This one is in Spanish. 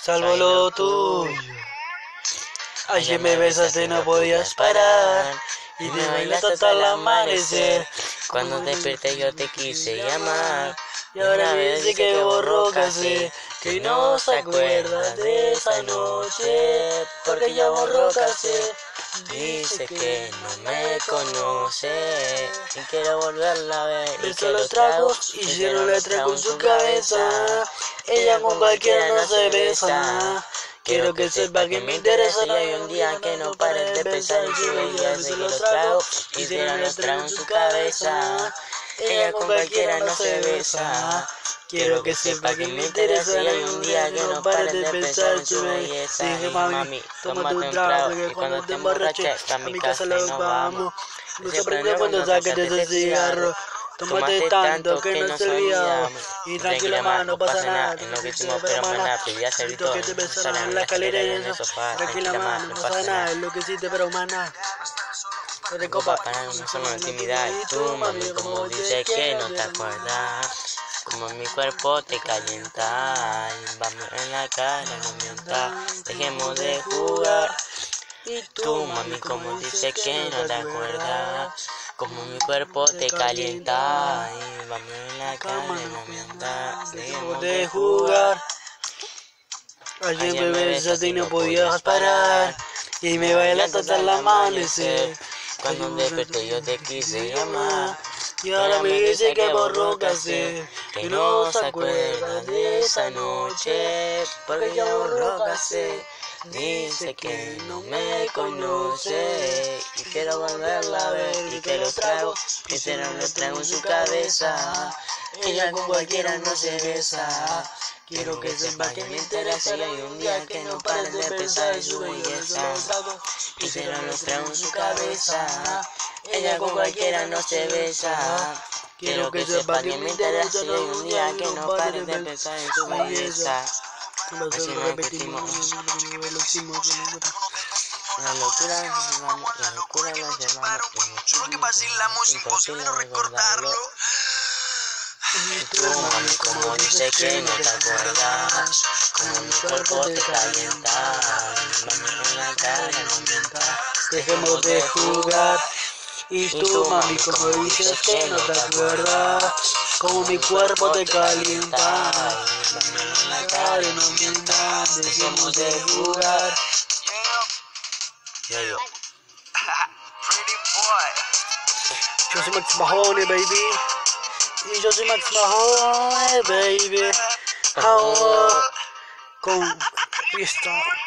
salvo lo tuyo. Ayer me besaste y no podías parar, y me bailaste hasta el amanecer. Cuando desperté yo te quise llamar, y ahora me dice que borró casé, que no se acuerda de esa noche, porque ya borró casé. Dice que no me conoce y quiero volverla a ver. Besó los tragos, hicieron la trago en su cabeza. Ella con cualquiera no se besa. Quiero que sepa que me interesa. Y hay un día que no paren de pensar en su belleza. Y los tragos hicieron los tragos en su cabeza. Ella con cualquiera no se besa. Quiero que sepa que me interesa. Y hay un día que no paren de pensar en su belleza. Dije, mami, tómate un trago, que cuando te emborraches a mi casa nos vamos. No se prende cuando saques de ese cigarro. Tómate tanto que no se olvidamos. Y tranquila, ma, no pasa nada. En lo que hicimos, pero maná, pedí a hacer todo. Que te besaron en la escalera y en el sofá. Tranquila, ma, no pasa nada. Es lo que hiciste, pero maná. No te copa para una sola intimidad. Y tú, mami, como dices que no te acuerdas. Como mi cuerpo te calienta. Y vamos en la cara, no mientas. Dejemos de jugar. Y tú, mami, como dices que no te acuerdas. Como mi cuerpo te calienta. Y vamos en la cara, no mientas. Dejemos de jugar. Ayer me besaste y no podías parar, y me bailaste hasta el amanecer. Cuando desperté yo te quise llamar, y ahora me dice que borró casé, que no se acuerda de esa noche, porque ya borró casé. Dice que no me conoce y quiero volverla a ver. Y que los tragos hicieron los tragos en su cabeza. Ella con cualquiera no se besa. Quiero que sepa que me interesa y hay un día que no paren de pensar en su belleza. Hicieron los tragos en su cabeza. Ella con cualquiera no se besa. Quiero que sepa que me interesa y hay un día que no paren de pensar en su belleza. Así lo repetimos. La locura la llevamos. Juro que vacilamos, imposible no recordarlo. Y tú, mami, como dices que no te acuerdas. Como mi cuerpo te calienta. Mami, en la cara no mientas. Dejemos de jugar. Y tú, mami, como dices que no te acuerdas. Como mi cuerpo te calienta. Mami, en la cara no mientas. Dejemos de jugar. Pretty boy. Yo soy Max Mahone, baby. Y yo soy Max Mahone, baby. Con fiesta.